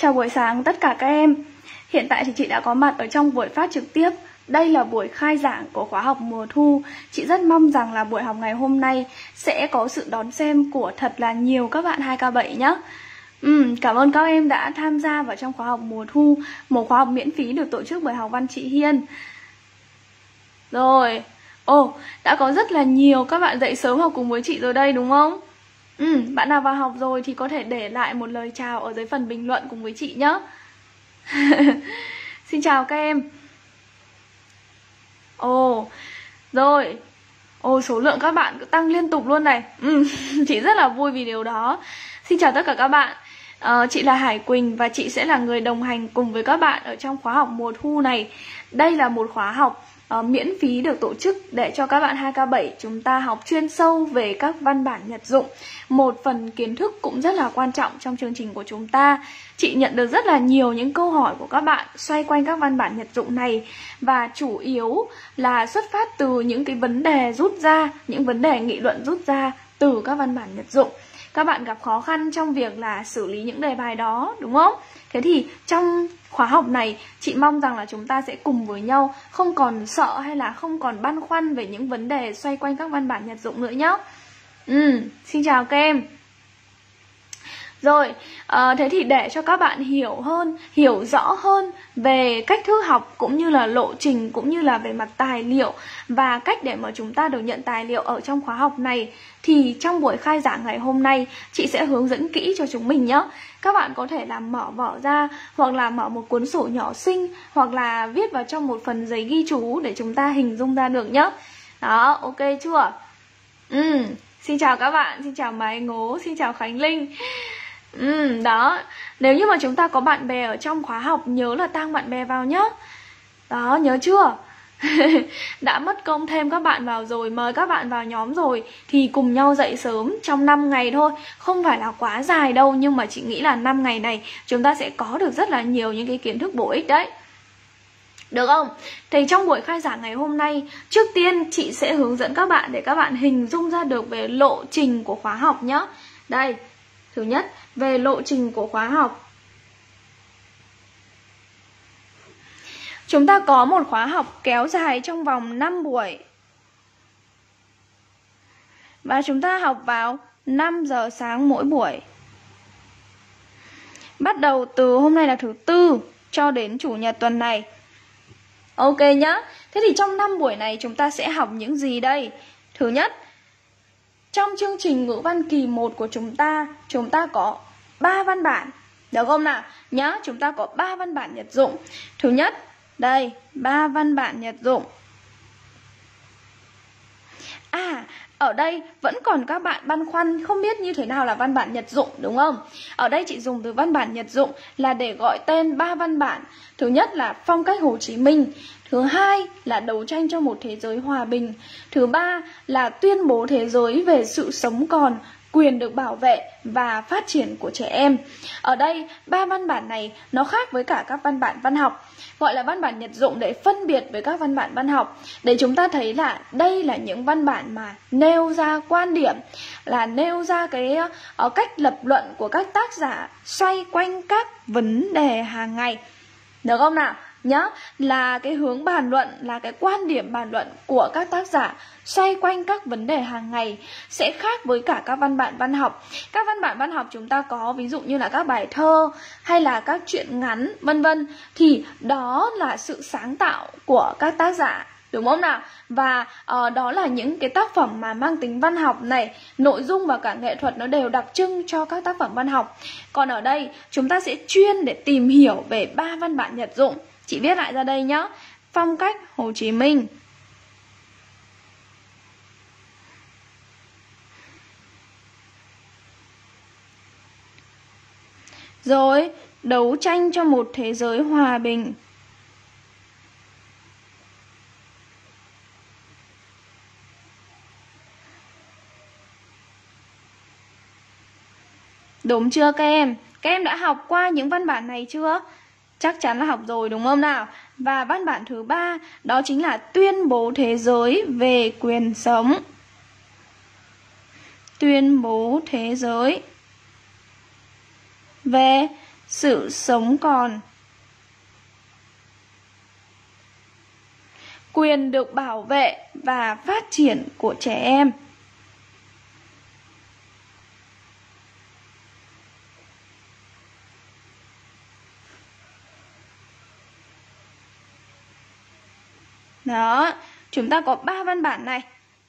Chào buổi sáng tất cả các em. Hiện tại thì chị đã có mặt ở trong buổi phát trực tiếp. Đây là buổi khai giảng của khóa học mùa thu. Chị rất mong rằng là buổi học ngày hôm nay sẽ có sự đón xem của thật là nhiều các bạn 2K7 nhé. Cảm ơn các em đã tham gia vào trong khóa học mùa thu, một khóa học miễn phí được tổ chức bởi Học Văn Chị Hiên. Rồi, đã có rất là nhiều các bạn dậy sớm học cùng với chị rồi đây đúng không? Bạn nào vào học rồi thì có thể để lại một lời chào ở dưới phần bình luận cùng với chị nhé. Xin chào các em. Rồi, số lượng các bạn cứ tăng liên tục luôn này. Chị rất là vui vì điều đó. Xin chào tất cả các bạn. Chị là Hải Quỳnh và chị sẽ là người đồng hành cùng với các bạn ở trong khóa học mùa thu này. Đây là một khóa học miễn phí được tổ chức để cho các bạn 2K7 chúng ta học chuyên sâu về các văn bản nhật dụng. Một phần kiến thức cũng rất là quan trọng trong chương trình của chúng ta. Chị nhận được rất là nhiều những câu hỏi của các bạn xoay quanh các văn bản nhật dụng này, và chủ yếu là xuất phát từ những cái vấn đề rút ra, những vấn đề nghị luận rút ra từ các văn bản nhật dụng. Các bạn gặp khó khăn trong việc là xử lý những đề bài đó, đúng không? Thế thì trong khóa học này, chị mong rằng là chúng ta sẽ cùng với nhau không còn sợ hay là không còn băn khoăn về những vấn đề xoay quanh các văn bản nhật dụng nữa nhé. Xin chào các em. Rồi, thế thì để cho các bạn hiểu rõ hơn về cách thức học cũng như là lộ trình cũng như là về mặt tài liệu và cách để mà chúng ta được nhận tài liệu ở trong khóa học này, thì trong buổi khai giảng ngày hôm nay chị sẽ hướng dẫn kỹ cho chúng mình nhé. Các bạn có thể làm mở vở ra, hoặc là mở một cuốn sổ nhỏ xinh, hoặc là viết vào trong một phần giấy ghi chú để chúng ta hình dung ra được nhé. Đó, ok chưa? Xin chào các bạn, xin chào Mái Ngố, xin chào Khánh Linh. Đó, nếu như mà chúng ta có bạn bè ở trong khóa học, nhớ là tag bạn bè vào nhé. Đó, nhớ chưa? Đã mất công thêm các bạn vào rồi, mời các bạn vào nhóm rồi, thì cùng nhau dậy sớm trong 5 ngày thôi. Không phải là quá dài đâu, nhưng mà chị nghĩ là 5 ngày này chúng ta sẽ có được rất là nhiều những cái kiến thức bổ ích đấy. Được không? Thì trong buổi khai giảng ngày hôm nay, trước tiên chị sẽ hướng dẫn các bạn để các bạn hình dung ra được về lộ trình của khóa học nhé. Đây, thứ nhất, về lộ trình của khóa học. Chúng ta có một khóa học kéo dài trong vòng 5 buổi. Và chúng ta học vào 5 giờ sáng mỗi buổi. Bắt đầu từ hôm nay là thứ Tư cho đến Chủ nhật tuần này. Ok nhá. Thế thì trong 5 buổi này chúng ta sẽ học những gì đây? Thứ nhất, trong chương trình ngữ văn kỳ 1 của chúng ta có 3 văn bản. Được không nào? Nhá, chúng ta có 3 văn bản nhật dụng. Thứ nhất, đây, 3 văn bản nhật dụng. Ở đây vẫn còn các bạn băn khoăn không biết như thế nào là văn bản nhật dụng, đúng không? Ở đây chị dùng từ văn bản nhật dụng là để gọi tên 3 văn bản. Thứ nhất là Phong cách Hồ Chí Minh. Thứ hai là Đấu tranh cho một thế giới hòa bình. Thứ ba là Tuyên bố thế giới về sự sống còn, quyền được bảo vệ và phát triển của trẻ em. Ở đây, 3 văn bản này nó khác với cả các văn bản văn học. Gọi là văn bản nhật dụng để phân biệt với các văn bản văn học, để chúng ta thấy là đây là những văn bản mà nêu ra quan điểm, là nêu ra cái cách lập luận của các tác giả xoay quanh các vấn đề hàng ngày. Được không nào? Nhá, là cái hướng bàn luận, là cái quan điểm bàn luận của các tác giả xoay quanh các vấn đề hàng ngày, sẽ khác với cả các văn bản văn học. Các văn bản văn học chúng ta có ví dụ như là các bài thơ hay là các truyện ngắn vân vân, thì đó là sự sáng tạo của các tác giả, đúng không nào? Và đó là những cái tác phẩm mà mang tính văn học này, nội dung và cả nghệ thuật nó đều đặc trưng cho các tác phẩm văn học. Còn ở đây chúng ta sẽ chuyên để tìm hiểu về 3 văn bản nhật dụng. Chị viết lại ra đây nhé. Phong cách Hồ Chí Minh. Rồi, Đấu tranh cho một thế giới hòa bình. Đúng chưa các em? Các em đã học qua những văn bản này chưa? Chắc chắn là học rồi đúng không nào? Và văn bản thứ 3 đó chính là Tuyên bố thế giới về quyền sống. Tuyên bố thế giới về sự sống còn, quyền được bảo vệ và phát triển của trẻ em. Đó, chúng ta có 3 văn bản này.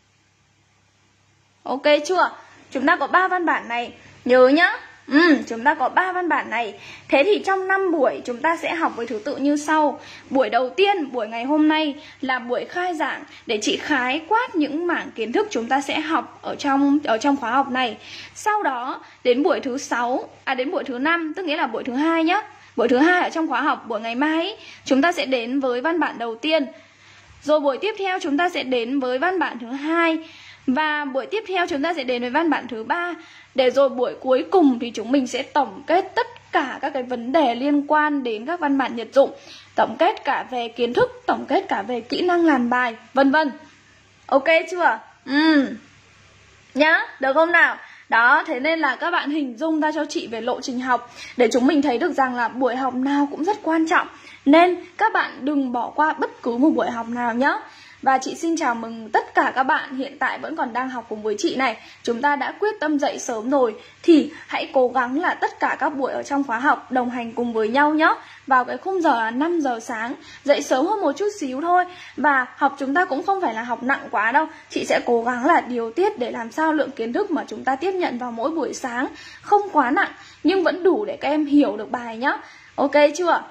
Ok chưa? Chúng ta có 3 văn bản này. Nhớ nhá. Chúng ta có 3 văn bản này. Thế thì trong 5 buổi chúng ta sẽ học với thứ tự như sau. Buổi đầu tiên, buổi ngày hôm nay là buổi khai giảng để chị khái quát những mảng kiến thức chúng ta sẽ học ở trong khóa học này. Sau đó đến buổi thứ 6, đến buổi thứ 5, tức nghĩa là buổi thứ 2 nhá. Buổi thứ 2 ở trong khóa học, buổi ngày mai chúng ta sẽ đến với văn bản đầu tiên. Rồi buổi tiếp theo chúng ta sẽ đến với văn bản thứ 2. Và buổi tiếp theo chúng ta sẽ đến với văn bản thứ 3. Để rồi buổi cuối cùng thì chúng mình sẽ tổng kết tất cả các cái vấn đề liên quan đến các văn bản nhật dụng. Tổng kết cả về kiến thức, tổng kết cả về kỹ năng làm bài, vân vân. Ok chưa? Nhá, được không nào? Đó, thế nên là các bạn hình dung ra cho chị về lộ trình học để chúng mình thấy được rằng là buổi học nào cũng rất quan trọng. Nên các bạn đừng bỏ qua bất cứ một buổi học nào nhé. Và chị xin chào mừng tất cả các bạn hiện tại vẫn còn đang học cùng với chị này. Chúng ta đã quyết tâm dậy sớm rồi thì hãy cố gắng là tất cả các buổi ở trong khóa học đồng hành cùng với nhau nhé. Vào cái khung giờ là 5 giờ sáng, dậy sớm hơn một chút xíu thôi. Và học chúng ta cũng không phải là học nặng quá đâu. Chị sẽ cố gắng là điều tiết để làm sao lượng kiến thức mà chúng ta tiếp nhận vào mỗi buổi sáng không quá nặng, nhưng vẫn đủ để các em hiểu được bài nhé. Ok chưa?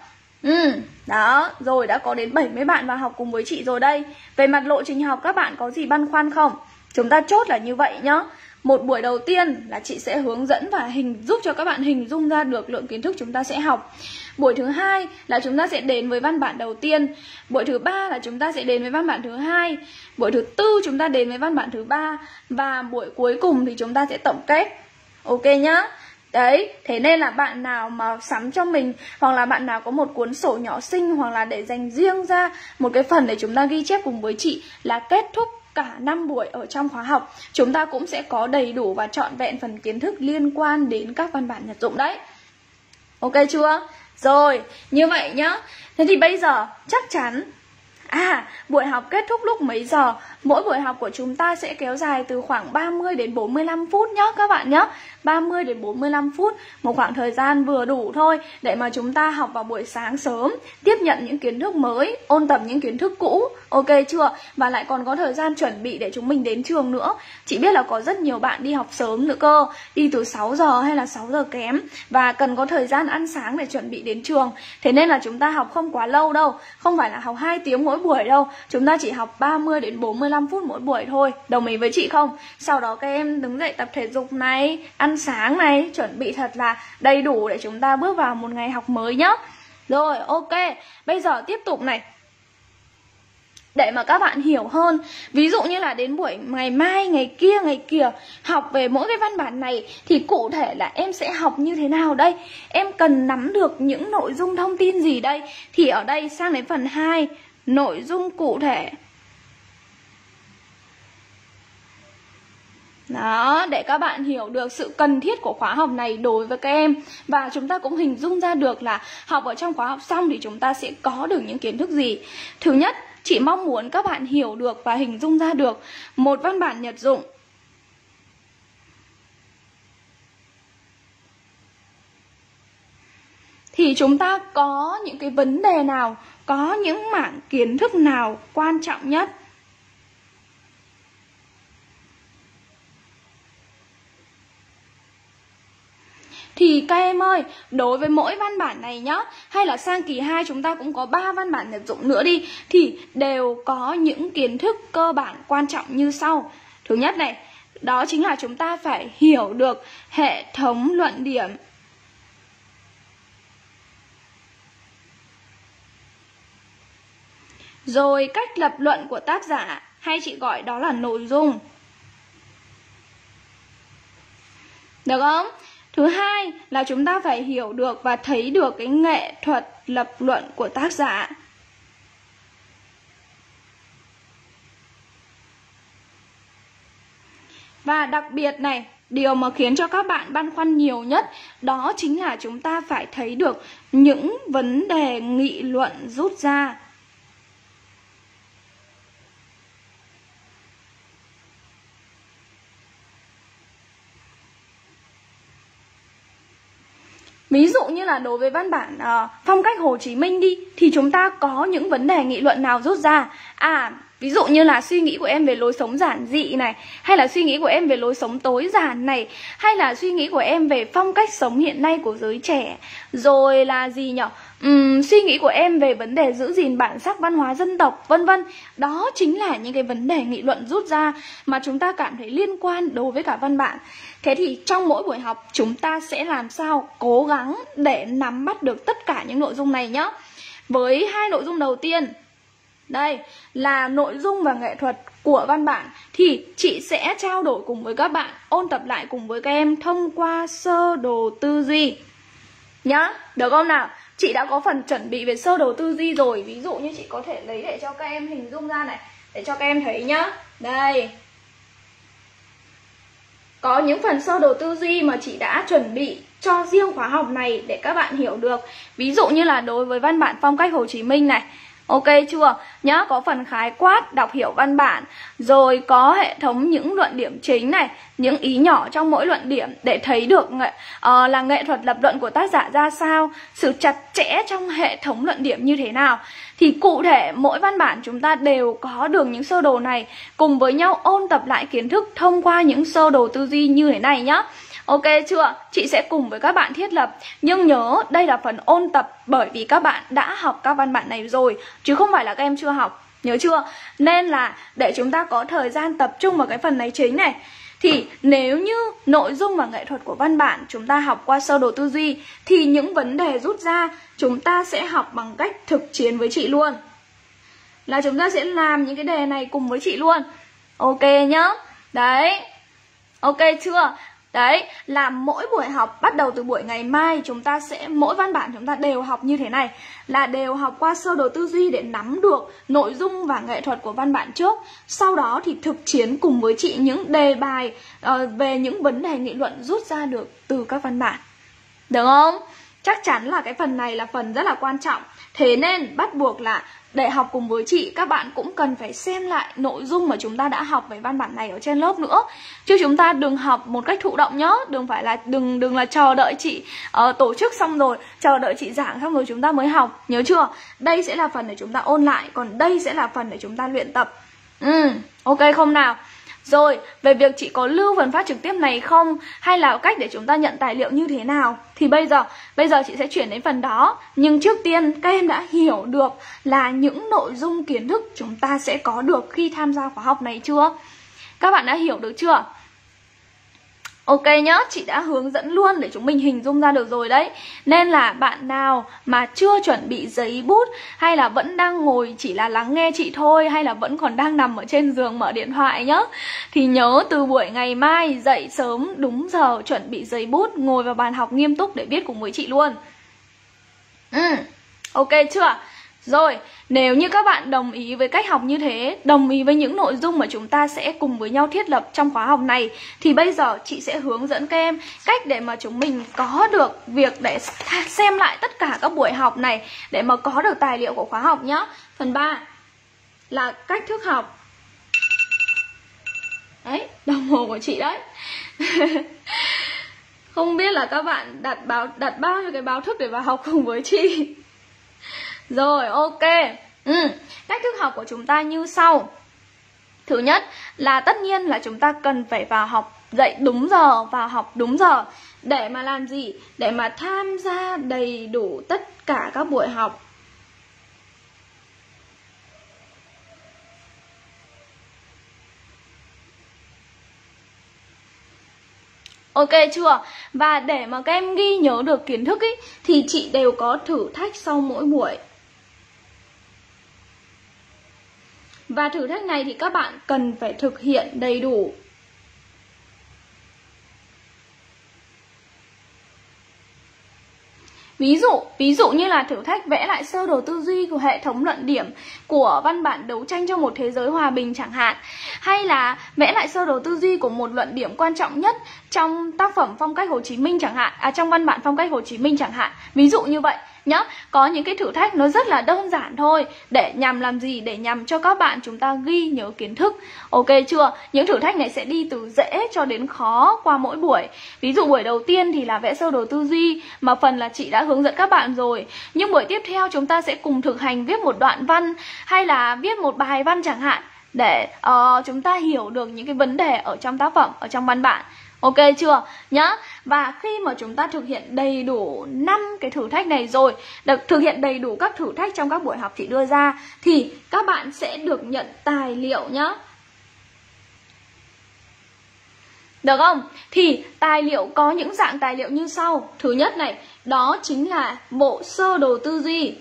Đó, rồi đã có đến 70 bạn vào học cùng với chị rồi đây. Về mặt lộ trình học các bạn có gì băn khoăn không? Chúng ta chốt là như vậy nhá. Một buổi đầu tiên là chị sẽ hướng dẫn và giúp cho các bạn hình dung ra được lượng kiến thức chúng ta sẽ học. Buổi thứ 2 là chúng ta sẽ đến với văn bản đầu tiên. Buổi thứ 3 là chúng ta sẽ đến với văn bản thứ 2. Buổi thứ 4 chúng ta đến với văn bản thứ 3. Và buổi cuối cùng thì chúng ta sẽ tổng kết. Ok nhá. Đấy, thế nên là bạn nào mà sắm cho mình hoặc là bạn nào có một cuốn sổ nhỏ xinh hoặc là để dành riêng ra một cái phần để chúng ta ghi chép cùng với chị là kết thúc cả 5 buổi ở trong khóa học, chúng ta cũng sẽ có đầy đủ và trọn vẹn phần kiến thức liên quan đến các văn bản nhật dụng đấy. Ok chưa? Rồi, như vậy nhá. Thế thì bây giờ chắc chắn buổi học kết thúc lúc mấy giờ? Mỗi buổi học của chúng ta sẽ kéo dài từ khoảng 30 đến 45 phút nhé các bạn nhé. 30 đến 45 phút, một khoảng thời gian vừa đủ thôi để mà chúng ta học vào buổi sáng sớm, tiếp nhận những kiến thức mới, ôn tập những kiến thức cũ. Ok chưa? Và lại còn có thời gian chuẩn bị để chúng mình đến trường nữa. Chị biết là có rất nhiều bạn đi học sớm nữa cơ, đi từ 6 giờ hay là 6 giờ kém và cần có thời gian ăn sáng để chuẩn bị đến trường. Thế nên là chúng ta học không quá lâu đâu, không phải là học 2 tiếng mỗi buổi đâu. Chúng ta chỉ học 30 đến 45 phút mỗi buổi thôi. Đồng ý với chị không? Sau đó các em đứng dậy tập thể dục này, ăn sáng này, chuẩn bị thật là đầy đủ để chúng ta bước vào một ngày học mới nhé. Rồi, ok. Bây giờ tiếp tục này. Để mà các bạn hiểu hơn, ví dụ như là đến buổi ngày mai, ngày kia học về mỗi cái văn bản này thì cụ thể là em sẽ học như thế nào đây? Em cần nắm được những nội dung thông tin gì đây? Thì ở đây sang đến phần 2, nội dung cụ thể. Đó, để các bạn hiểu được sự cần thiết của khóa học này đối với các em. Và chúng ta cũng hình dung ra được là học ở trong khóa học xong thì chúng ta sẽ có được những kiến thức gì. Thứ nhất, chị mong muốn các bạn hiểu được và hình dung ra được một văn bản nhật dụng thì chúng ta có những cái vấn đề nào, có những mảng kiến thức nào quan trọng nhất. Thì các em ơi, đối với mỗi văn bản này nhá, hay là sang kỳ 2 chúng ta cũng có 3 văn bản nhật dụng nữa đi, thì đều có những kiến thức cơ bản quan trọng như sau. Thứ nhất này, đó chính là chúng ta phải hiểu được hệ thống luận điểm. Rồi cách lập luận của tác giả, hay chị gọi đó là nội dung. Được không? Thứ hai là chúng ta phải hiểu được và thấy được cái nghệ thuật lập luận của tác giả. Và đặc biệt này, điều mà khiến cho các bạn băn khoăn nhiều nhất đó chính là chúng ta phải thấy được những vấn đề nghị luận rút ra. Ví dụ như là đối với văn bản phong cách Hồ Chí Minh đi, thì chúng ta có những vấn đề nghị luận nào rút ra? Ví dụ như là suy nghĩ của em về lối sống giản dị này, hay là suy nghĩ của em về lối sống tối giản này, hay là suy nghĩ của em về phong cách sống hiện nay của giới trẻ, rồi là gì nhỉ? Suy nghĩ của em về vấn đề giữ gìn bản sắc văn hóa dân tộc, vân vân. Đó chính là những cái vấn đề nghị luận rút ra mà chúng ta cảm thấy liên quan đối với cả văn bản. Thế thì trong mỗi buổi học chúng ta sẽ làm sao cố gắng để nắm bắt được tất cả những nội dung này nhé. Với hai nội dung đầu tiên, đây là nội dung và nghệ thuật của văn bản, thì chị sẽ trao đổi cùng với các bạn, ôn tập lại cùng với các em thông qua sơ đồ tư duy nhá, được không nào? Chị đã có phần chuẩn bị về sơ đồ tư duy rồi. Ví dụ như chị có thể lấy để cho các em hình dung ra này, để cho các em thấy nhá. Đây, có những phần sơ đồ tư duy mà chị đã chuẩn bị cho riêng khóa học này để các bạn hiểu được. Ví dụ như là đối với văn bản phong cách Hồ Chí Minh này, ok chưa? Nhá, có phần khái quát, đọc hiểu văn bản, rồi có hệ thống những luận điểm chính này, những ý nhỏ trong mỗi luận điểm để thấy được là nghệ thuật lập luận của tác giả ra sao, sự chặt chẽ trong hệ thống luận điểm như thế nào. Thì cụ thể mỗi văn bản chúng ta đều có được những sơ đồ này, cùng với nhau ôn tập lại kiến thức thông qua những sơ đồ tư duy như thế này nhá. Ok chưa? Chị sẽ cùng với các bạn thiết lập. Nhưng nhớ đây là phần ôn tập, bởi vì các bạn đã học các văn bản này rồi, chứ không phải là các em chưa học. Nhớ chưa? Nên là để chúng ta có thời gian tập trung vào cái phần này chính này, thì nếu như nội dung và nghệ thuật của văn bản chúng ta học qua sơ đồ tư duy, thì những vấn đề rút ra chúng ta sẽ học bằng cách thực chiến với chị luôn. Là chúng ta sẽ làm những cái đề này cùng với chị luôn. Ok nhá. Đấy. Ok chưa? Đấy, là mỗi buổi học bắt đầu từ buổi ngày mai chúng ta sẽ, mỗi văn bản chúng ta đều học như thế này, là đều học qua sơ đồ tư duy để nắm được nội dung và nghệ thuật của văn bản trước. Sau đó thì thực chiến cùng với chị những đề bài về những vấn đề nghị luận rút ra được từ các văn bản. Được không? Chắc chắn là cái phần này là phần rất là quan trọng. Thế nên bắt buộc là để học cùng với chị, các bạn cũng cần phải xem lại nội dung mà chúng ta đã học về văn bản này ở trên lớp nữa. Chứ chúng ta đừng học một cách thụ động nhá. Đừng là chờ đợi chị tổ chức xong rồi, chờ đợi chị giảng xong rồi chúng ta mới học. Nhớ chưa? Đây sẽ là phần để chúng ta ôn lại, còn đây sẽ là phần để chúng ta luyện tập. Ok không nào? Rồi, về việc chị có lưu phần phát trực tiếp này không, hay là cách để chúng ta nhận tài liệu như thế nào, thì bây giờ chị sẽ chuyển đến phần đó. Nhưng trước tiên các em đã hiểu được là những nội dung kiến thức chúng ta sẽ có được khi tham gia khóa học này chưa? Các bạn đã hiểu được chưa? Ok nhá, chị đã hướng dẫn luôn để chúng mình hình dung ra được rồi đấy. Nên là bạn nào mà chưa chuẩn bị giấy bút, hay là vẫn đang ngồi chỉ là lắng nghe chị thôi, hay là vẫn còn đang nằm ở trên giường mở điện thoại nhá, thì nhớ từ buổi ngày mai dậy sớm đúng giờ, chuẩn bị giấy bút, ngồi vào bàn học nghiêm túc để viết cùng với chị luôn. Ok chưa? Rồi, nếu như các bạn đồng ý với cách học như thế, đồng ý với những nội dung mà chúng ta sẽ cùng với nhau thiết lập trong khóa học này, thì bây giờ chị sẽ hướng dẫn các em cách để mà chúng mình có được việc để xem lại tất cả các buổi học này, để mà có được tài liệu của khóa học nhé. Phần 3 là cách thức học. Đấy, đồng hồ của chị đấy. Không biết là các bạn đặt bao nhiêu cái báo thức để vào học cùng với chị. Rồi, ok. Cách thức học của chúng ta như sau. Thứ nhất là tất nhiên là chúng ta cần phải vào học dậy đúng giờ, vào học đúng giờ. Để mà làm gì? Để mà tham gia đầy đủ tất cả các buổi học. Ok chưa? Và để mà các em ghi nhớ được kiến thức ý, thì chị đều có thử thách sau mỗi buổi. Và thử thách này thì các bạn cần phải thực hiện đầy đủ. Ví dụ như là thử thách vẽ lại sơ đồ tư duy của hệ thống luận điểm của văn bản đấu tranh cho một thế giới hòa bình chẳng hạn, hay là vẽ lại sơ đồ tư duy của một luận điểm quan trọng nhất trong tác phẩm Phong cách Hồ Chí Minh chẳng hạn, trong văn bản Phong cách Hồ Chí Minh chẳng hạn. Ví dụ như vậy nhá. Có những cái thử thách nó rất là đơn giản thôi, để nhằm làm gì? Để nhằm cho các bạn chúng ta ghi nhớ kiến thức. Ok chưa? Những thử thách này sẽ đi từ dễ cho đến khó qua mỗi buổi. Ví dụ buổi đầu tiên thì là vẽ sơ đồ tư duy, mà phần là chị đã hướng dẫn các bạn rồi. Nhưng buổi tiếp theo chúng ta sẽ cùng thực hành viết một đoạn văn, hay là viết một bài văn chẳng hạn, để chúng ta hiểu được những cái vấn đề ở trong tác phẩm, ở trong văn bản. Ok chưa nhá? Và khi mà chúng ta thực hiện đầy đủ 5 cái thử thách này rồi, thực hiện đầy đủ các thử thách trong các buổi học chị đưa ra, thì các bạn sẽ được nhận tài liệu nhá. Được không? Thì tài liệu có những dạng tài liệu như sau. Thứ nhất này, đó chính là bộ sơ đồ tư duy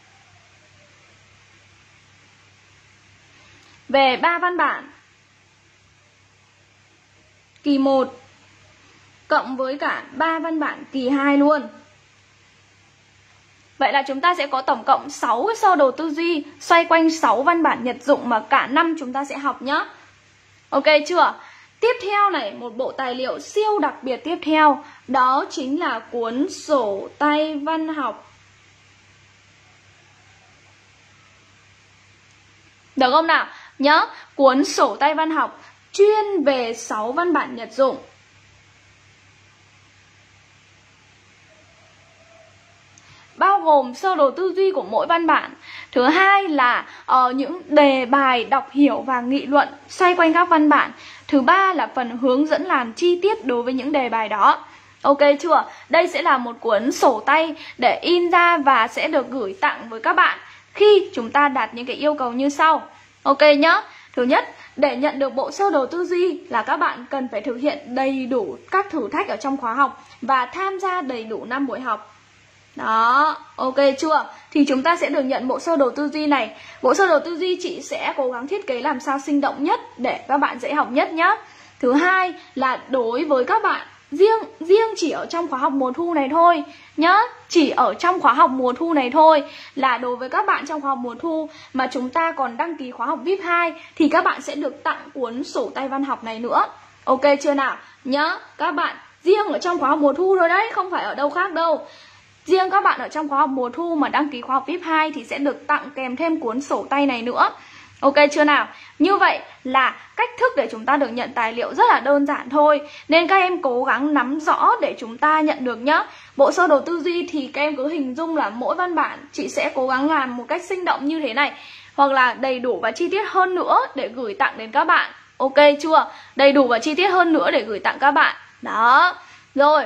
về 3 văn bản kỳ 1 cộng với cả 3 văn bản kỳ 2 luôn. Vậy là chúng ta sẽ có tổng cộng 6 cái sơ đồ tư duy xoay quanh 6 văn bản nhật dụng mà cả năm chúng ta sẽ học nhá. Ok chưa? Tiếp theo này, một bộ tài liệu siêu đặc biệt tiếp theo, đó chính là cuốn sổ tay văn học. Được không nào? Nhớ, cuốn sổ tay văn học chuyên về 6 văn bản nhật dụng. Bao gồm sơ đồ tư duy của mỗi văn bản. Thứ hai là những đề bài đọc hiểu và nghị luận xoay quanh các văn bản. Thứ ba là phần hướng dẫn làm chi tiết đối với những đề bài đó. Ok chưa? Đây sẽ là một cuốn sổ tay để in ra và sẽ được gửi tặng với các bạn khi chúng ta đạt những cái yêu cầu như sau. Ok nhá. Thứ nhất, để nhận được bộ sơ đồ tư duy là các bạn cần phải thực hiện đầy đủ các thử thách ở trong khóa học và tham gia đầy đủ 5 buổi học. Đó, ok chưa? Thì chúng ta sẽ được nhận bộ sơ đồ tư duy này. Bộ sơ đồ tư duy chị sẽ cố gắng thiết kế làm sao sinh động nhất để các bạn dễ học nhất nhá. Thứ hai là đối với các bạn riêng chỉ ở trong khóa học mùa thu này thôi nhá. Chỉ ở trong khóa học mùa thu này thôi, là đối với các bạn trong khóa học mùa thu mà chúng ta còn đăng ký khóa học VIP 2 thì các bạn sẽ được tặng cuốn sổ tay văn học này nữa. Ok chưa nào? Nhá, các bạn riêng ở trong khóa học mùa thu rồi đấy, không phải ở đâu khác đâu. Riêng các bạn ở trong khóa học mùa thu mà đăng ký khóa học VIP 2 thì sẽ được tặng kèm thêm cuốn sổ tay này nữa. Ok chưa nào? Như vậy là cách thức để chúng ta được nhận tài liệu rất là đơn giản thôi, nên các em cố gắng nắm rõ để chúng ta nhận được nhá. Bộ sơ đồ tư duy thì các em cứ hình dung là mỗi văn bản chị sẽ cố gắng làm một cách sinh động như thế này, hoặc là đầy đủ và chi tiết hơn nữa để gửi tặng đến các bạn. Ok chưa? Đầy đủ và chi tiết hơn nữa để gửi tặng các bạn. Đó. Rồi.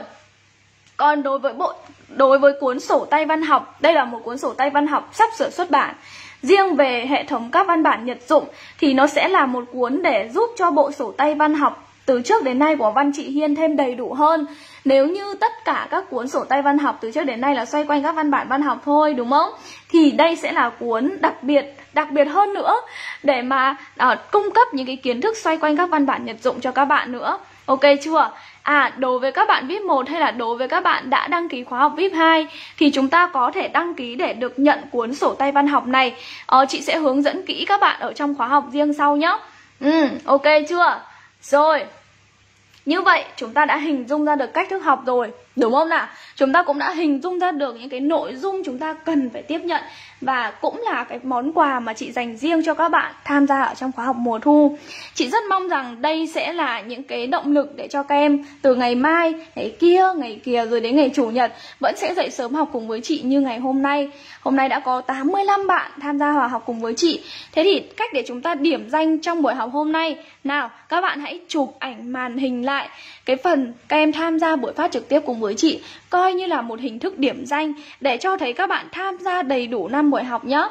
Còn đối với cuốn sổ tay văn học, đây là một cuốn sổ tay văn học sắp sửa xuất bản. Riêng về hệ thống các văn bản nhật dụng thì nó sẽ là một cuốn để giúp cho bộ sổ tay văn học từ trước đến nay của Văn Chị Hiên thêm đầy đủ hơn. Nếu như tất cả các cuốn sổ tay văn học từ trước đến nay là xoay quanh các văn bản văn học thôi, đúng không? Thì đây sẽ là cuốn đặc biệt hơn nữa để mà cung cấp những cái kiến thức xoay quanh các văn bản nhật dụng cho các bạn nữa. Ok chưa? Đối với các bạn VIP 1 hay là đối với các bạn đã đăng ký khóa học VIP 2 thì chúng ta có thể đăng ký để được nhận cuốn sổ tay văn học này. Chị sẽ hướng dẫn kỹ các bạn ở trong khóa học riêng sau nhé. Ok chưa? Rồi. Như vậy chúng ta đã hình dung ra được cách thức học rồi, đúng không nào? Chúng ta cũng đã hình dung ra được những cái nội dung chúng ta cần phải tiếp nhận, và cũng là cái món quà mà chị dành riêng cho các bạn tham gia ở trong khóa học mùa thu. Chị rất mong rằng đây sẽ là những cái động lực để cho các em từ ngày mai, ngày kia rồi đến ngày Chủ nhật vẫn sẽ dậy sớm học cùng với chị như ngày hôm nay. Hôm nay đã có 85 bạn tham gia vào học cùng với chị. Thế thì cách để chúng ta điểm danh trong buổi học hôm nay, nào các bạn hãy chụp ảnh màn hình lại cái phần các em tham gia buổi phát trực tiếp cùng với chị, coi như là một hình thức điểm danh để cho thấy các bạn tham gia đầy đủ 5 buổi học nhé.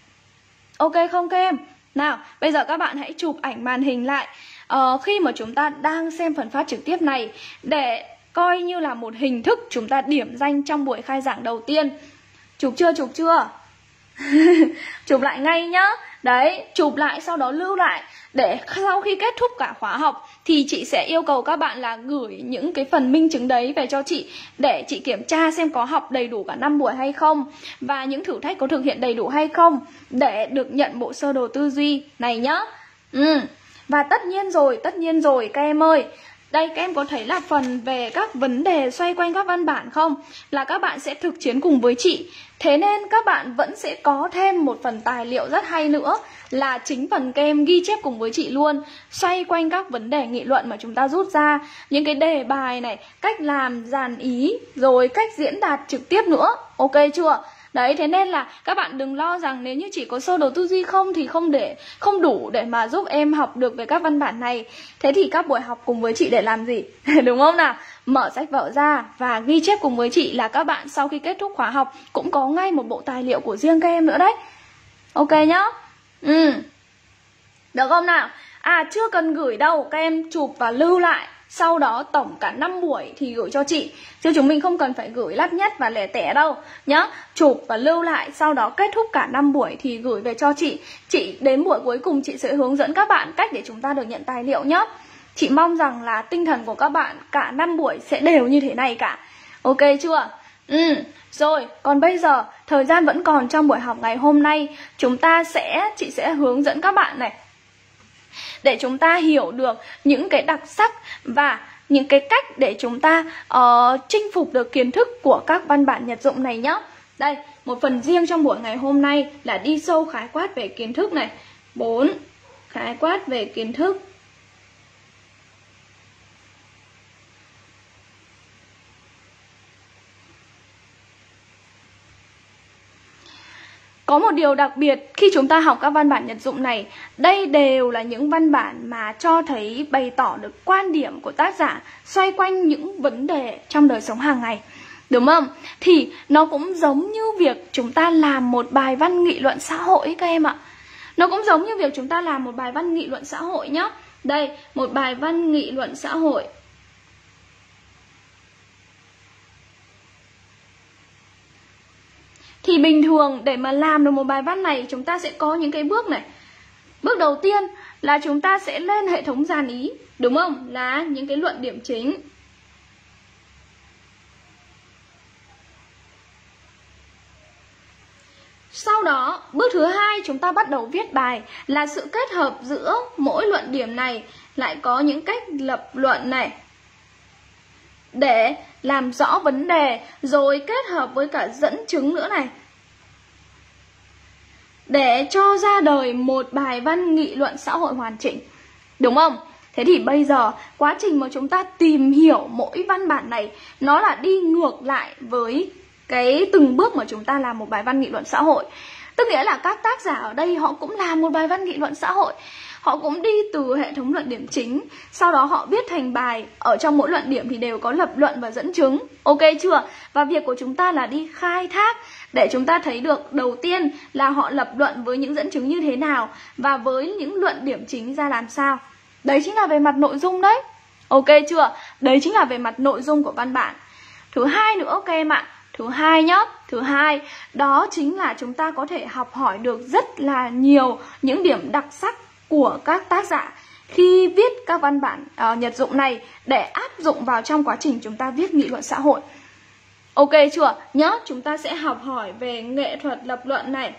Ok không các em? Nào, bây giờ các bạn hãy chụp ảnh màn hình lại khi mà chúng ta đang xem phần phát trực tiếp này, để coi như là một hình thức chúng ta điểm danh trong buổi khai giảng đầu tiên. Chụp chưa? Chụp chưa? Chụp lại ngay nhá. Đấy, chụp lại sau đó lưu lại, để sau khi kết thúc cả khóa học thì chị sẽ yêu cầu các bạn là gửi những cái phần minh chứng đấy về cho chị, để chị kiểm tra xem có học đầy đủ cả 5 buổi hay không, và những thử thách có thực hiện đầy đủ hay không, để được nhận bộ sơ đồ tư duy này nhá. Và tất nhiên rồi các em ơi, đây các em có thấy là phần về các vấn đề xoay quanh các văn bản không? Là các bạn sẽ thực chiến cùng với chị. Thế nên các bạn vẫn sẽ có thêm một phần tài liệu rất hay nữa, là chính phần các em ghi chép cùng với chị luôn, xoay quanh các vấn đề nghị luận mà chúng ta rút ra, những cái đề bài này, cách làm, dàn ý, rồi cách diễn đạt trực tiếp nữa. Ok chưa? Đấy, thế nên là các bạn đừng lo rằng nếu như chỉ có sơ đồ tư duy không thì không đủ để mà giúp em học được về các văn bản này. Thế thì các buổi học cùng với chị để làm gì? Đúng không nào? Mở sách vở ra và ghi chép cùng với chị, là các bạn sau khi kết thúc khóa học cũng có ngay một bộ tài liệu của riêng các em nữa đấy. Ok nhá? Được không nào? Chưa cần gửi đâu, các em chụp và lưu lại, sau đó tổng cả 5 buổi thì gửi cho chị, chứ chúng mình không cần phải gửi lắt nhắt và lẻ tẻ đâu nhá. Chụp và lưu lại, sau đó kết thúc cả 5 buổi thì gửi về cho chị. Chị đến buổi cuối cùng chị sẽ hướng dẫn các bạn cách để chúng ta được nhận tài liệu nhá. Chị mong rằng là tinh thần của các bạn cả 5 buổi sẽ đều như thế này cả. Ok chưa? Rồi, còn bây giờ thời gian vẫn còn trong buổi học ngày hôm nay, chị sẽ hướng dẫn các bạn này, để chúng ta hiểu được những cái đặc sắc và những cái cách để chúng ta chinh phục được kiến thức của các văn bản nhật dụng này nhé. Đây, một phần riêng trong buổi ngày hôm nay là đi sâu khái quát về kiến thức này. 4. Khái quát về kiến thức. Có một điều đặc biệt khi chúng ta học các văn bản nhật dụng này, đây đều là những văn bản mà cho thấy bày tỏ được quan điểm của tác giả xoay quanh những vấn đề trong đời sống hàng ngày. Đúng không? Thì nó cũng giống như việc chúng ta làm một bài văn nghị luận xã hội các em ạ. Nó cũng giống như việc chúng ta làm một bài văn nghị luận xã hội nhé. Đây, một bài văn nghị luận xã hội. Thì bình thường để mà làm được một bài văn này chúng ta sẽ có những cái bước này. Bước đầu tiên là chúng ta sẽ lên hệ thống dàn ý, đúng không? Là những cái luận điểm chính. Sau đó, bước thứ hai chúng ta bắt đầu viết bài, là sự kết hợp giữa mỗi luận điểm này lại có những cách lập luận này, để làm rõ vấn đề, rồi kết hợp với cả dẫn chứng nữa này, để cho ra đời một bài văn nghị luận xã hội hoàn chỉnh. Đúng không? Thế thì bây giờ quá trình mà chúng ta tìm hiểu mỗi văn bản này, nó là đi ngược lại với cái từng bước mà chúng ta làm một bài văn nghị luận xã hội. Tức nghĩa là các tác giả ở đây họ cũng làm một bài văn nghị luận xã hội. Họ cũng đi từ hệ thống luận điểm chính, sau đó họ viết thành bài. Ở trong mỗi luận điểm thì đều có lập luận và dẫn chứng. Ok chưa? Và việc của chúng ta là đi khai thác để chúng ta thấy được đầu tiên là họ lập luận với những dẫn chứng như thế nào, và với những luận điểm chính ra làm sao. Đấy chính là về mặt nội dung đấy. Ok chưa? Đấy chính là về mặt nội dung của văn bản. Thứ hai nữa các em ạ. Thứ hai nhá. Thứ hai, đó chính là chúng ta có thể học hỏi được rất là nhiều những điểm đặc sắc của các tác giả khi viết các văn bản nhật dụng này, để áp dụng vào trong quá trình chúng ta viết nghị luận xã hội. Ok chưa? Nhớ, chúng ta sẽ học hỏi về nghệ thuật lập luận này.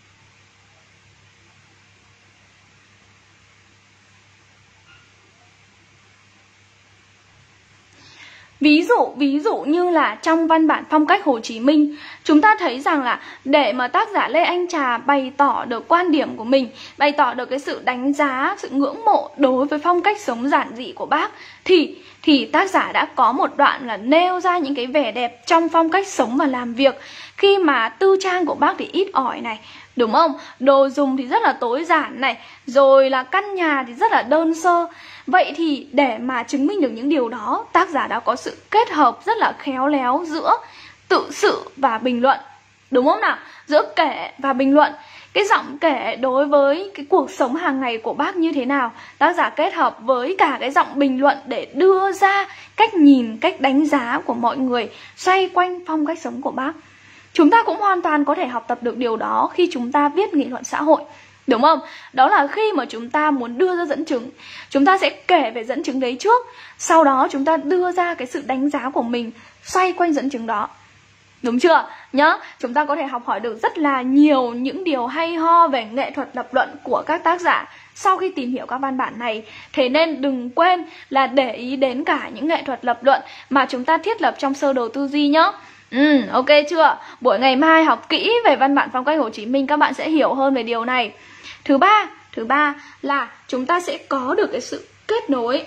Ví dụ như là trong văn bản Phong cách Hồ Chí Minh, chúng ta thấy rằng là để mà tác giả Lê Anh Trà bày tỏ được quan điểm của mình, bày tỏ được cái sự đánh giá, sự ngưỡng mộ đối với phong cách sống giản dị của bác, thì tác giả đã có một đoạn là nêu ra những cái vẻ đẹp trong phong cách sống và làm việc, khi mà tư trang của bác thì ít ỏi này, đúng không? Đồ dùng thì rất là tối giản này, rồi là căn nhà thì rất là đơn sơ. Vậy thì để mà chứng minh được những điều đó, tác giả đã có sự kết hợp rất là khéo léo giữa tự sự và bình luận. Đúng không nào? Giữa kể và bình luận. Cái giọng kể đối với cái cuộc sống hàng ngày của bác như thế nào, tác giả kết hợp với cả cái giọng bình luận để đưa ra cách nhìn, cách đánh giá của mọi người xoay quanh phong cách sống của bác. Chúng ta cũng hoàn toàn có thể học tập được điều đó khi chúng ta viết nghị luận xã hội. Đúng không? Đó là khi mà chúng ta muốn đưa ra dẫn chứng, chúng ta sẽ kể về dẫn chứng đấy trước, sau đó chúng ta đưa ra cái sự đánh giá của mình xoay quanh dẫn chứng đó. Đúng chưa? Nhá, chúng ta có thể học hỏi được rất là nhiều những điều hay ho về nghệ thuật lập luận của các tác giả sau khi tìm hiểu các văn bản này. Thế nên đừng quên là để ý đến cả những nghệ thuật lập luận mà chúng ta thiết lập trong sơ đồ tư duy nhá. Ok chưa? Buổi ngày mai học kỹ về văn bản phong cách Hồ Chí Minh, các bạn sẽ hiểu hơn về điều này. Thứ ba là chúng ta sẽ có được cái sự kết nối.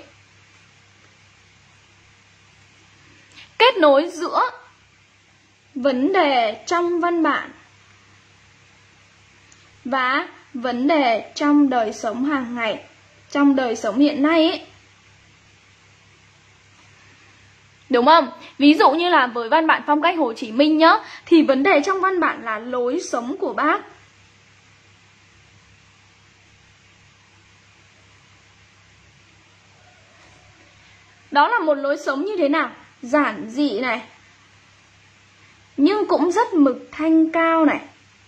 Kết nối giữa vấn đề trong văn bản và vấn đề trong đời sống hàng ngày, trong đời sống hiện nay ấy. Đúng không? Ví dụ như là với văn bản phong cách Hồ Chí Minh nhá, thì vấn đề trong văn bản là lối sống của bác. Đó là một lối sống như thế nào? Giản dị này, nhưng cũng rất mực thanh cao này.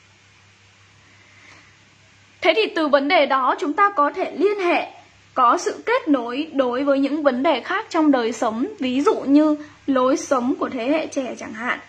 Thế thì từ vấn đề đó chúng ta có thể liên hệ, có sự kết nối đối với những vấn đề khác trong đời sống. Ví dụ như lối sống của thế hệ trẻ chẳng hạn.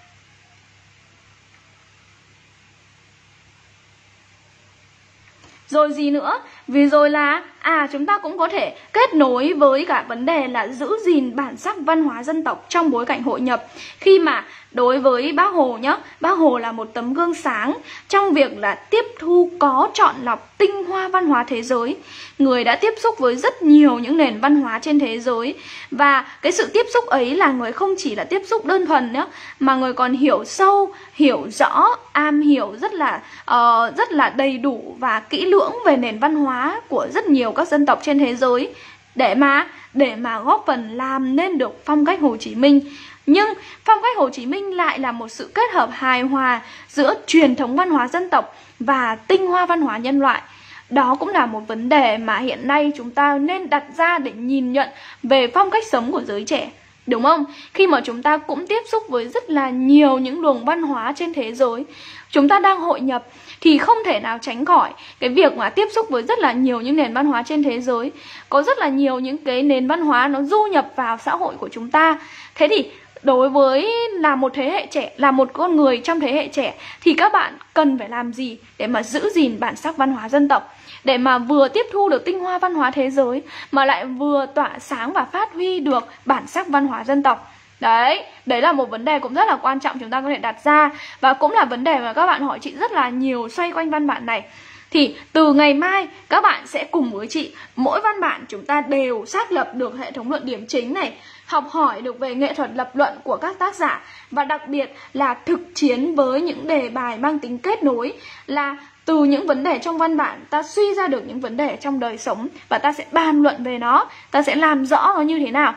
Rồi gì nữa? Vì rồi là chúng ta cũng có thể kết nối với cả vấn đề là giữ gìn bản sắc văn hóa dân tộc trong bối cảnh hội nhập. Khi mà đối với Bác Hồ nhá, Bác Hồ là một tấm gương sáng trong việc là tiếp thu có chọn lọc tinh hoa văn hóa thế giới. Người đã tiếp xúc với rất nhiều những nền văn hóa trên thế giới. Và cái sự tiếp xúc ấy là người không chỉ là tiếp xúc đơn thuần nhá, mà người còn hiểu sâu, hiểu rõ, am hiểu rất là đầy đủ và kỹ lưỡng về nền văn hóa của rất nhiều các dân tộc trên thế giới để mà góp phần làm nên được phong cách Hồ Chí Minh. Nhưng phong cách Hồ Chí Minh lại là một sự kết hợp hài hòa giữa truyền thống văn hóa dân tộc và tinh hoa văn hóa nhân loại. Đó cũng là một vấn đề mà hiện nay chúng ta nên đặt ra để nhìn nhận về phong cách sống của giới trẻ. Đúng không? Khi mà chúng ta cũng tiếp xúc với rất là nhiều những luồng văn hóa trên thế giới, chúng ta đang hội nhập thì không thể nào tránh khỏi cái việc mà tiếp xúc với rất là nhiều những nền văn hóa trên thế giới. Có rất là nhiều những cái nền văn hóa nó du nhập vào xã hội của chúng ta. Thế thì đối với là một thế hệ trẻ, là một con người trong thế hệ trẻ, thì các bạn cần phải làm gì để mà giữ gìn bản sắc văn hóa dân tộc, để mà vừa tiếp thu được tinh hoa văn hóa thế giới mà lại vừa tỏa sáng và phát huy được bản sắc văn hóa dân tộc. Đấy là một vấn đề cũng rất là quan trọng chúng ta có thể đặt ra, và cũng là vấn đề mà các bạn hỏi chị rất là nhiều xoay quanh văn bản này. Thì từ ngày mai các bạn sẽ cùng với chị, mỗi văn bản chúng ta đều xác lập được hệ thống luận điểm chính này, học hỏi được về nghệ thuật lập luận của các tác giả, và đặc biệt là thực chiến với những đề bài mang tính kết nối, là từ những vấn đề trong văn bản ta suy ra được những vấn đề trong đời sống và ta sẽ bàn luận về nó, ta sẽ làm rõ nó như thế nào.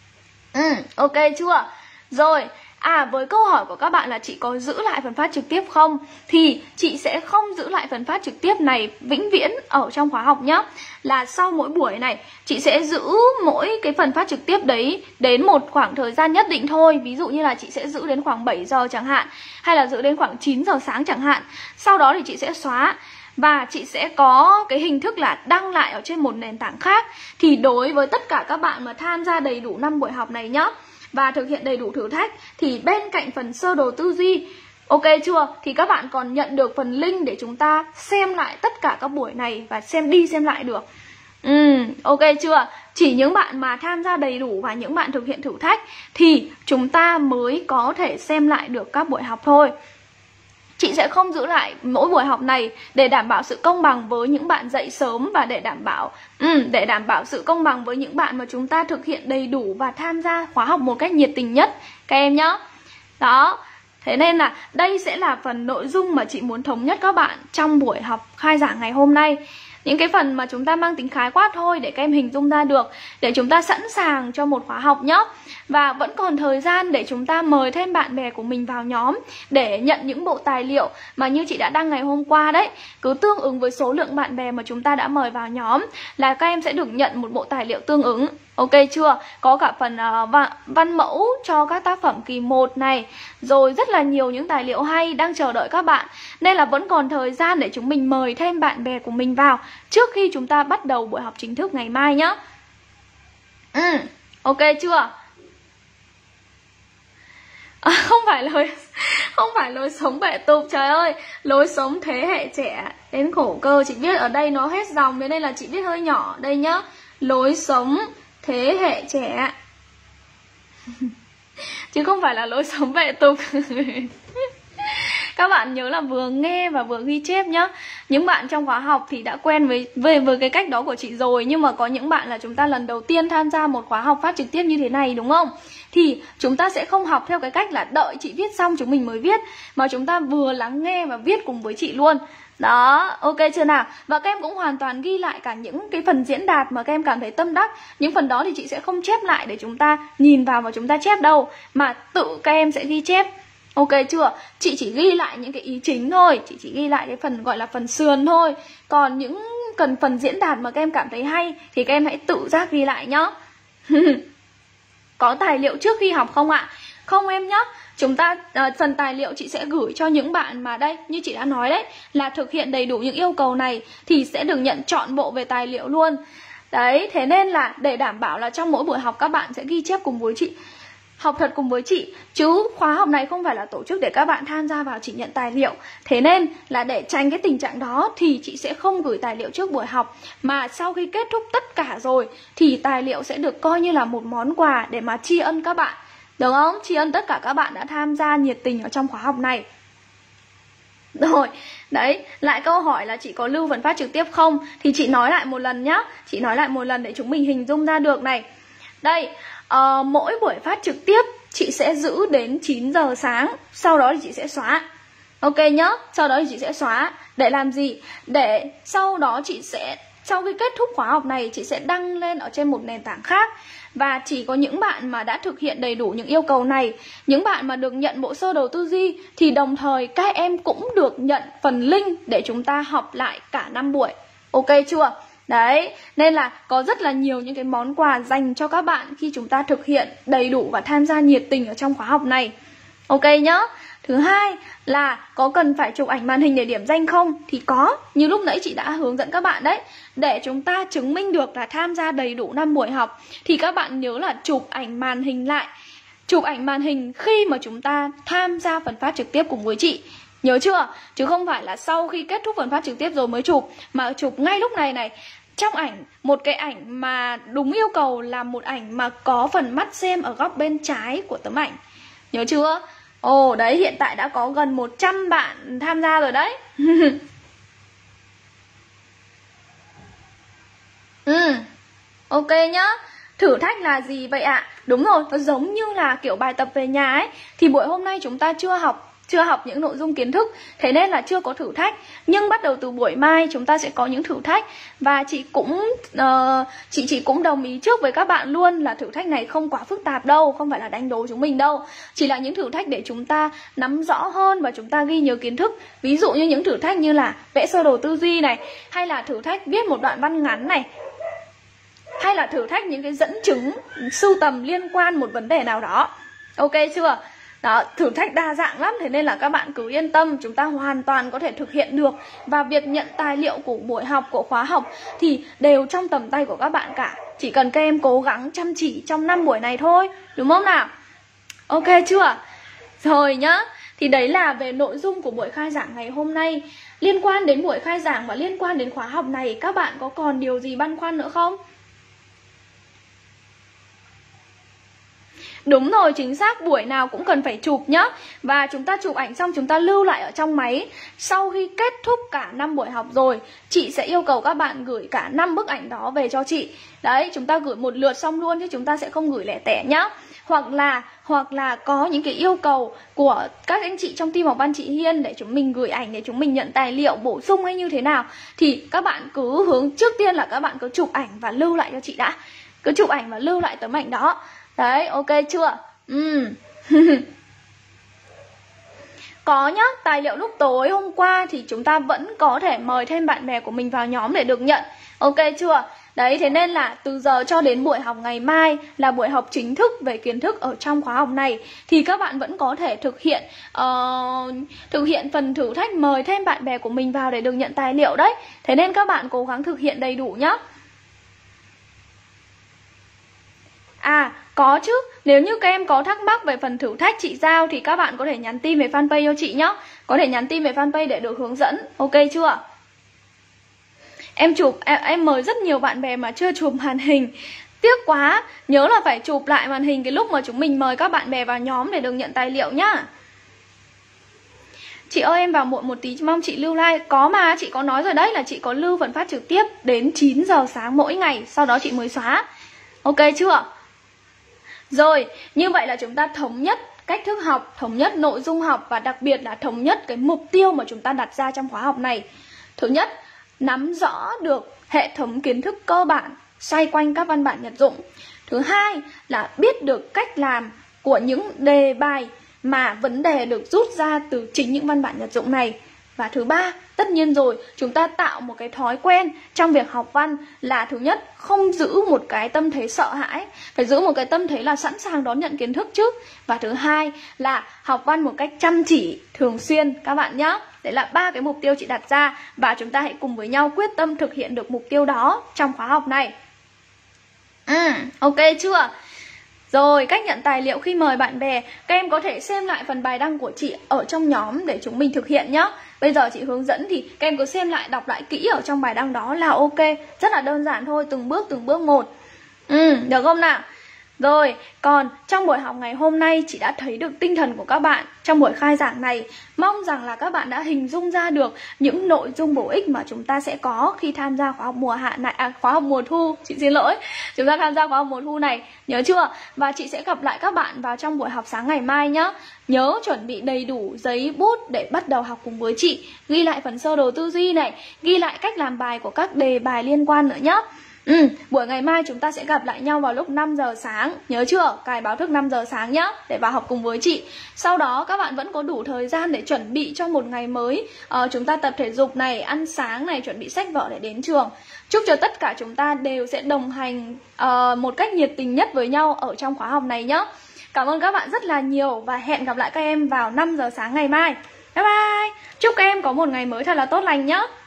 Ok chưa? Rồi, với câu hỏi của các bạn là chị có giữ lại phần phát trực tiếp không? Thì chị sẽ không giữ lại phần phát trực tiếp này vĩnh viễn ở trong khóa học nhé. Là sau mỗi buổi này, chị sẽ giữ mỗi cái phần phát trực tiếp đấy đến một khoảng thời gian nhất định thôi. Ví dụ như là chị sẽ giữ đến khoảng 7 giờ chẳng hạn, hay là giữ đến khoảng 9 giờ sáng chẳng hạn. Sau đó thì chị sẽ xóa. Và chị sẽ có cái hình thức là đăng lại ở trên một nền tảng khác. Thì đối với tất cả các bạn mà tham gia đầy đủ 5 buổi học này nhá, và thực hiện đầy đủ thử thách, thì bên cạnh phần sơ đồ tư duy, ok chưa, thì các bạn còn nhận được phần link để chúng ta xem lại tất cả các buổi này và xem đi xem lại được. Ok chưa? Chỉ những bạn mà tham gia đầy đủ và những bạn thực hiện thử thách thì chúng ta mới có thể xem lại được các buổi học thôi. Chị sẽ không giữ lại mỗi buổi học này để đảm bảo sự công bằng với những bạn dậy sớm, và để đảm bảo sự công bằng với những bạn mà chúng ta thực hiện đầy đủ và tham gia khóa học một cách nhiệt tình nhất các em nhé. Đó, thế nên là đây sẽ là phần nội dung mà chị muốn thống nhất các bạn trong buổi học khai giảng ngày hôm nay. Những cái phần mà chúng ta mang tính khái quát thôi để các em hình dung ra được, để chúng ta sẵn sàng cho một khóa học nhé. Và vẫn còn thời gian để chúng ta mời thêm bạn bè của mình vào nhóm để nhận những bộ tài liệu mà như chị đã đăng ngày hôm qua đấy. Cứ tương ứng với số lượng bạn bè mà chúng ta đã mời vào nhóm là các em sẽ được nhận một bộ tài liệu tương ứng. Ok chưa? Có cả phần văn mẫu cho các tác phẩm kỳ 1 này. Rồi rất là nhiều những tài liệu hay đang chờ đợi các bạn. Nên là vẫn còn thời gian để chúng mình mời thêm bạn bè của mình vào trước khi chúng ta bắt đầu buổi học chính thức ngày mai nhá. Ok chưa? Không phải lối sống bệ tục, trời ơi, lối sống thế hệ trẻ đến khổ cơ. Chị viết ở đây nó hết dòng, thế nên là chị viết hơi nhỏ đây nhá. Lối sống thế hệ trẻ chứ không phải là lối sống bệ tục. Các bạn nhớ là vừa nghe và vừa ghi chép nhá. Những bạn trong khóa học thì đã quen với cái cách đó của chị rồi, nhưng mà có những bạn là chúng ta lần đầu tiên tham gia một khóa học phát trực tiếp như thế này, đúng không? Thì chúng ta sẽ không học theo cái cách là đợi chị viết xong chúng mình mới viết, mà chúng ta vừa lắng nghe và viết cùng với chị luôn. Đó, ok chưa nào? Và các em cũng hoàn toàn ghi lại cả những cái phần diễn đạt mà các em cảm thấy tâm đắc. Những phần đó thì chị sẽ không chép lại để chúng ta nhìn vào và chúng ta chép đâu, mà tự các em sẽ ghi chép. Ok chưa? Chị chỉ ghi lại những cái ý chính thôi, chị chỉ ghi lại cái phần gọi là phần sườn thôi. Còn những phần diễn đạt mà các em cảm thấy hay thì các em hãy tự giác ghi lại nhá. Có tài liệu trước khi học không ạ? Không em nhá. Chúng ta phần tài liệu chị sẽ gửi cho những bạn mà đây, như chị đã nói đấy, là thực hiện đầy đủ những yêu cầu này thì sẽ được nhận trọn bộ về tài liệu luôn. Đấy, thế nên là để đảm bảo là trong mỗi buổi học các bạn sẽ ghi chép cùng với chị, học thật cùng với chị, chứ khóa học này không phải là tổ chức để các bạn tham gia vào chỉ nhận tài liệu. Thế nên là để tránh cái tình trạng đó thì chị sẽ không gửi tài liệu trước buổi học, mà sau khi kết thúc tất cả rồi thì tài liệu sẽ được coi như là một món quà để mà tri ân các bạn, được không? Tri ân tất cả các bạn đã tham gia nhiệt tình ở trong khóa học này. Rồi, đấy, lại câu hỏi là chị có lưu phần phát trực tiếp không? Thì chị nói lại một lần nhá. Chị nói lại một lần để chúng mình hình dung ra được này. Đây, mỗi buổi phát trực tiếp chị sẽ giữ đến 9 giờ sáng. Sau đó thì chị sẽ xóa. Ok nhá, sau đó thì chị sẽ xóa. Để làm gì? Để sau đó chị sẽ, sau khi kết thúc khóa học này, chị sẽ đăng lên ở trên một nền tảng khác. Và chỉ có những bạn mà đã thực hiện đầy đủ những yêu cầu này, những bạn mà được nhận bộ sơ đồ tư duy, thì đồng thời các em cũng được nhận phần link để chúng ta học lại cả 5 buổi. Ok chưa? Đấy, nên là có rất là nhiều những cái món quà dành cho các bạn khi chúng ta thực hiện đầy đủ và tham gia nhiệt tình ở trong khóa học này. Ok nhá. Thứ hai là có cần phải chụp ảnh màn hình để điểm danh không? Thì có, như lúc nãy chị đã hướng dẫn các bạn đấy. Để chúng ta chứng minh được là tham gia đầy đủ 5 buổi học thì các bạn nhớ là chụp ảnh màn hình lại. Chụp ảnh màn hình khi mà chúng ta tham gia phần phát trực tiếp cùng với chị. Nhớ chưa? Chứ không phải là sau khi kết thúc phần phát trực tiếp rồi mới chụp, mà chụp ngay lúc này này. Trong ảnh, một cái ảnh mà đúng yêu cầu là một ảnh mà có phần mắt xem ở góc bên trái của tấm ảnh. Nhớ chưa? Ồ, đấy, hiện tại đã có gần 100 bạn tham gia rồi đấy. Ok nhá. Thử thách là gì vậy ạ? Đúng rồi, nó giống như là kiểu bài tập về nhà ấy. Thì buổi hôm nay chúng ta chưa học những nội dung kiến thức, thế nên là chưa có thử thách. Nhưng bắt đầu từ buổi mai chúng ta sẽ có những thử thách. Và chị cũng đồng ý trước với các bạn luôn là thử thách này không quá phức tạp đâu, không phải là đánh đố chúng mình đâu. Chỉ là những thử thách để chúng ta nắm rõ hơn và chúng ta ghi nhớ kiến thức. Ví dụ như những thử thách như là vẽ sơ đồ tư duy này, hay là thử thách viết một đoạn văn ngắn này, hay là thử thách những cái dẫn chứng sưu tầm liên quan một vấn đề nào đó. Ok chưa? Đó, thử thách đa dạng lắm, thế nên là các bạn cứ yên tâm, chúng ta hoàn toàn có thể thực hiện được. Và việc nhận tài liệu của buổi học, của khóa học thì đều trong tầm tay của các bạn cả. Chỉ cần các em cố gắng chăm chỉ trong 5 buổi này thôi, đúng không nào? Ok chưa? Rồi nhá, thì đấy là về nội dung của buổi khai giảng ngày hôm nay. Liên quan đến buổi khai giảng và liên quan đến khóa học này, các bạn có còn điều gì băn khoăn nữa không? Đúng rồi, chính xác, buổi nào cũng cần phải chụp nhá. Và chúng ta chụp ảnh xong chúng ta lưu lại ở trong máy. Sau khi kết thúc cả 5 buổi học rồi, chị sẽ yêu cầu các bạn gửi cả 5 bức ảnh đó về cho chị. Đấy, chúng ta gửi một lượt xong luôn chứ chúng ta sẽ không gửi lẻ tẻ nhá. Hoặc là có những cái yêu cầu của các anh chị trong team học văn chị Hiên để chúng mình gửi ảnh, để chúng mình nhận tài liệu bổ sung hay như thế nào, thì các bạn cứ hướng, trước tiên là các bạn cứ chụp ảnh và lưu lại cho chị đã. Cứ chụp ảnh và lưu lại tấm ảnh đó. Đấy, ok chưa? Có nhá, tài liệu lúc tối hôm qua thì chúng ta vẫn có thể mời thêm bạn bè của mình vào nhóm để được nhận. Ok chưa? Đấy, thế nên là từ giờ cho đến buổi học ngày mai là buổi học chính thức về kiến thức ở trong khóa học này, thì các bạn vẫn có thể thực hiện phần thử thách mời thêm bạn bè của mình vào để được nhận tài liệu đấy. Thế nên các bạn cố gắng thực hiện đầy đủ nhá. À, có chứ, nếu như các em có thắc mắc về phần thử thách chị giao thì các bạn có thể nhắn tin về fanpage cho chị nhé. Có thể nhắn tin về fanpage để được hướng dẫn, ok chưa? Em mời rất nhiều bạn bè mà chưa chụp màn hình. Tiếc quá, nhớ là phải chụp lại màn hình cái lúc mà chúng mình mời các bạn bè vào nhóm để được nhận tài liệu nhá. Chị ơi em vào muộn một tí, mong chị lưu like. Có mà, chị có nói rồi đấy là chị có lưu phần phát trực tiếp đến 9 giờ sáng mỗi ngày, sau đó chị mới xóa. Ok chưa? Rồi, như vậy là chúng ta thống nhất cách thức học, thống nhất nội dung học và đặc biệt là thống nhất cái mục tiêu mà chúng ta đặt ra trong khóa học này. Thứ nhất, nắm rõ được hệ thống kiến thức cơ bản xoay quanh các văn bản nhật dụng. Thứ hai là biết được cách làm của những đề bài mà vấn đề được rút ra từ chính những văn bản nhật dụng này. Và thứ ba, tất nhiên rồi, chúng ta tạo một cái thói quen trong việc học văn là thứ nhất, không giữ một cái tâm thế sợ hãi, phải giữ một cái tâm thế là sẵn sàng đón nhận kiến thức chứ. Và thứ hai là học văn một cách chăm chỉ, thường xuyên các bạn nhé. Đấy là 3 cái mục tiêu chị đặt ra và chúng ta hãy cùng với nhau quyết tâm thực hiện được mục tiêu đó trong khóa học này. Ok chưa? Rồi, cách nhận tài liệu khi mời bạn bè. Các em có thể xem lại phần bài đăng của chị ở trong nhóm để chúng mình thực hiện nhé. Bây giờ chị hướng dẫn thì các em cứ xem lại, đọc lại kỹ ở trong bài đăng đó là ok. Rất là đơn giản thôi, từng bước một. Được không nào? Rồi, còn trong buổi học ngày hôm nay chị đã thấy được tinh thần của các bạn trong buổi khai giảng này. Mong rằng là các bạn đã hình dung ra được những nội dung bổ ích mà chúng ta sẽ có khi tham gia khóa học mùa hạ này, khóa học mùa thu, chị xin lỗi. Chúng ta tham gia khóa học mùa thu này, nhớ chưa? Và chị sẽ gặp lại các bạn vào trong buổi học sáng ngày mai nhé. Nhớ chuẩn bị đầy đủ giấy bút để bắt đầu học cùng với chị. Ghi lại phần sơ đồ tư duy này, ghi lại cách làm bài của các đề bài liên quan nữa nhé. Buổi ngày mai chúng ta sẽ gặp lại nhau vào lúc 5 giờ sáng. Nhớ chưa? Cài báo thức 5 giờ sáng nhá, để vào học cùng với chị. Sau đó các bạn vẫn có đủ thời gian để chuẩn bị cho một ngày mới. Chúng ta tập thể dục này, ăn sáng này, chuẩn bị sách vở để đến trường. Chúc cho tất cả chúng ta đều sẽ đồng hành một cách nhiệt tình nhất với nhau ở trong khóa học này nhá. Cảm ơn các bạn rất là nhiều và hẹn gặp lại các em vào 5 giờ sáng ngày mai. Bye bye. Chúc các em có một ngày mới thật là tốt lành nhá.